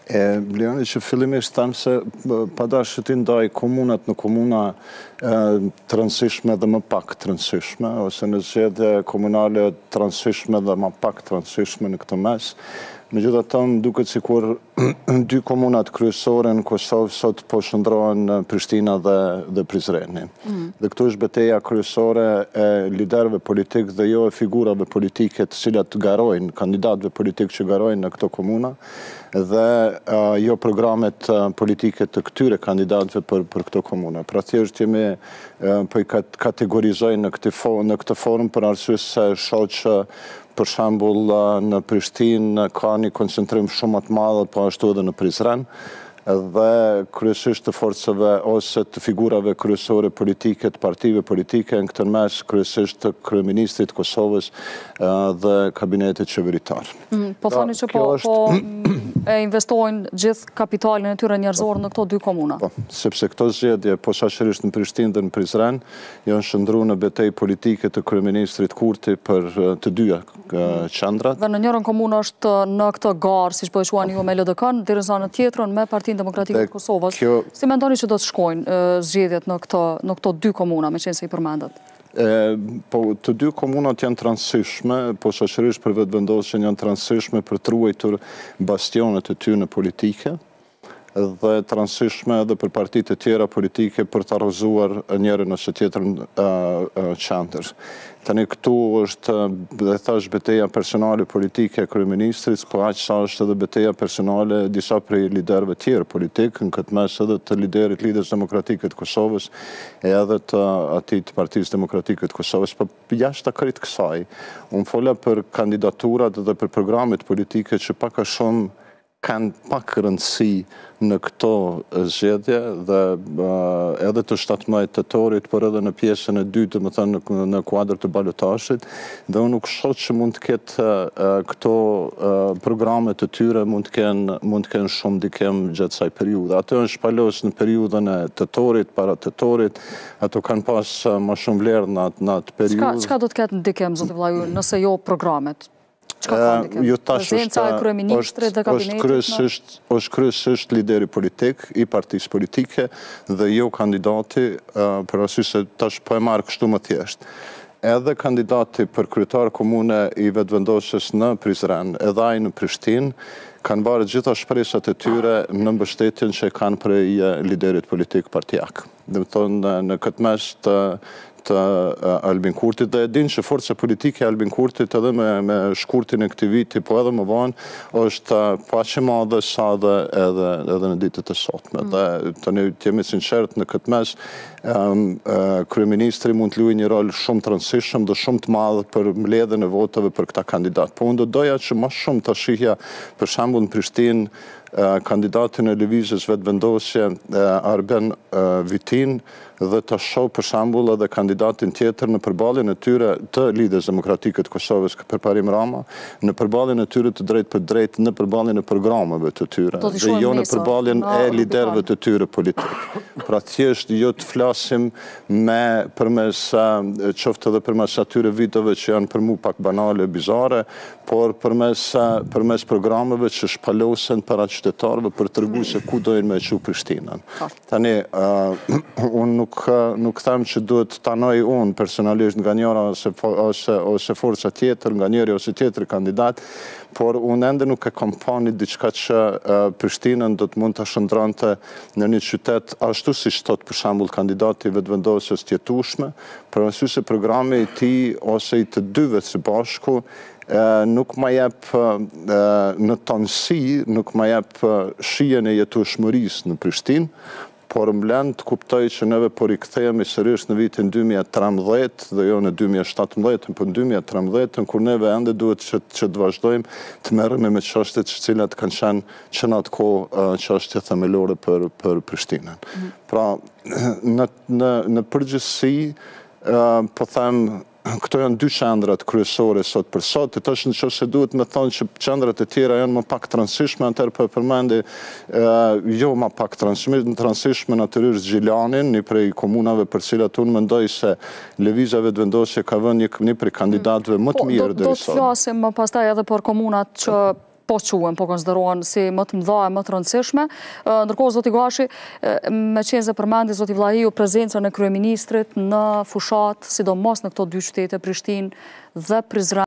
Leoni, që fillimisht thamë se padash që ti ndaj komunat në komuna të rëndësishme dhe më pak të rëndësishme, ose në zgjedhje komunale të rëndësishme dhe më pak të rëndësishme në këtë mes. Megjithatë, më duket sikur dy komunat kryesore në Kosovë sot po shndrohen në Prishtina dhe Prizreni. Dhe këtu është betejë kryesore e liderëve politik dhe jo e figurave politike të cilat garojnë, kandidatëve politik që garojnë në këto komuna, dhe jo programet politike të këtyre kandidatëve për këto komuna. Pra thjesht jemi po i kategorizoj në këtë forum për arsye se shoh që për shembull në Prishtinë ka një koncentrim shumë të madh, po ashtu edhe në Prizren, dhe kryesisht të forcave ose të figurave kryesore politike, të partive politike, në këtë mes kryesisht të kryeministrit Kosovës dhe kabinetit qeveritar. Po thoni që po e investojnë gjithë kapitalin e tyre njerëzor në këto dy komuna? Po, sepse këto zgjedhje, posaçërisht në Prishtinë dhe në Prizren, janë shndruar në betejë politike të kryeministrit Kurti për të dyja qendrat. Dhe në njërin komunë është në këtë garë, siç po e quani ju me LDK-n, derisa në tjetrën me Partinë Demokratike të Kosovës. Si mendoni që do të shkojnë zgjedhjet në këto dy komuna, meqense i përmendet? Po, të dy komunat janë të rëndësishme, posaçërisht për vetëvendosjen janë të rëndësishme për të ruajtur bastionet e tyre politike, dhe të rëndësishme edhe për partitë e tjera politike për të arrozuar njërin ose tjetrën qendër. Tani këtu është, dhe thash, betejë personale politike e kryeministrit, po aq sa është edhe betejë personale disa prej liderëve tjerë politik, në këtë mes edhe të liderit Lidhjes Demokratike të Kosovës e edhe të atij të Partisë Demokratike të Kosovës. Po jashtë kësaj, unë fola për kandidaturat dhe për programet politike që pak a shumë kanë pak rëndësi në këto zgjedhje dhe edhe të 17 tetorit, por edhe në pjesën e dytë, më thënë në kuadër të balotazhit, dhe unë nuk shoh që mund të ketë këto programet të tyre mund të kenë shumë ndikim gjatë kësaj periudhe. Ato janë shpalos në periudhën e tetorit, para tetorit, ato kanë pas më shumë vlerë në atë periudhë. Çka do të ketë ndikim, zoti vllai, nëse jo programet? Prezenca e kryeministrit dhe kabinetit? Është kryesisht lideri politik i partisë politike dhe jo kandidati, për arsye se tash po e marr kështu më thjesht. Edhe kandidati për kryetar komune i vetëvendosjes në Prizren, edhe ai në Prishtinë, kanë bërë gjitha shpresat e tyre në mbështetjen që kanë prej liderit politik partijak. Dhe më thonë në këtë mes të Albin Kurtit, dhe e din që forca politike e Albin Kurtit edhe me shkurtin e këtij viti, po edhe më vonë, është paq e madhe sa edhe në ditët e sotme. Dhe tani jemi sinqert në këtë mes, kryeministri mund të luajë një rol shumë të rëndësishëm dhe shumë të madh për mbledhjen e votave për këta kandidat. Po unë do doja që më shumë të shihja, për shembull në Prishtinë, kandidatin e lëvizjes vetëvendosje Arben Vitin, dhe të shoh për shembull edhe kandidatin tjetër në përballjen e tyre të Lidhjes Demokratike të Kosovës Parim Rama, në përballjen e tyre të drejtë për drejtë, në përballjen e programeve të tyre, dhe jo në përballjen e liderëve të tyre politik. Pra thjesht jo të flasim qoftë edhe përmes atyre viteve që janë për mua pak banale, bizare, por përmes programeve që shpalosen para qytetarëve për t'treguar se ku dojnë me çu Prishtinën. Tani unë nuk them që duhet ta noj unë personalisht nga njëra ose forca tjetër, nga njëri ose tjetri kandidat, por unë ende nuk e kam pa një diçka që Prishtinën do të mund të shndronte në një qytet ashtu siç thot për shembull kandidati i vetëvendosjes të jetueshme, për arsye se programi i tij ose i të dyve së bashku nuk ma jep në tonësi, nuk ma jep shijen e jetueshmërisë në Prishtinë, por më lën të kuptoj që neve po rikthehemi sërish në vitin 2013 dhe jo në 2017, por në 2013, kur neve ende duhet që të vazhdojmë të merremi me çështjet të cilat kanë qenë që në atë kohë çështje themelore për Prishtinën. Pra, në përgjithësi, po them, këto janë dy qendrat kryesore sot për sot, e tash nëse duhet me thonë që qendrat e tjera janë më pak të rëndësishme, atëherë po e përmendi jo më pak të rëndësishme natyrisht Gjilanin, një prej komunave për cilat unë mendoj se lëvizja vetëvendosje ka vënë një prej kandidatëve më të mirë deri sot. Do të flasim më pastaj edhe për komunat që po quen, po konsiderohen si më të mëdha e më të rëndësishme. Ndërkohë, zoti Gashi, me qenë se përmendi zoti Vllahiu prezencën e kryeministrit në fushat, sidomos në këto dy qytete, Prishtinë dhe Prizren,